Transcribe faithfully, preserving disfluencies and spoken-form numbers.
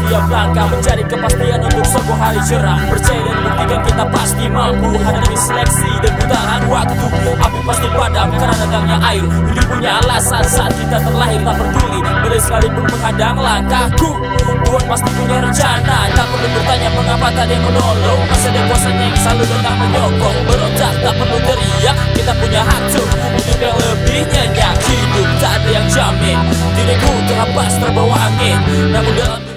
setiap langkah, mencari kepastian untuk sebuah hari cerah. Percaya dan buktikan kita pasti mampu hadapi seleksi dan putaran waktu. Api pasti padam karena datangnya air. Hidup punya alasan saat kita terlahir, tak peduli badai sekalipun menghadang langkahku. Tuhan pasti punya rencana, tak perlu bertanya mengapa tak ada yang menolong. Masa ada kuasanya yang selalu datang menyokong. Berontak tak perlu teriak, kita punya hak tuh hidup yang lebih nyenyak. Hidup tak ada yang jamin, diriku terhempas terbawa angin, namun dalam